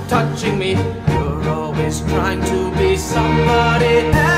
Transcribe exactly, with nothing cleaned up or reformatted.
touching me. You're always trying to be somebody else.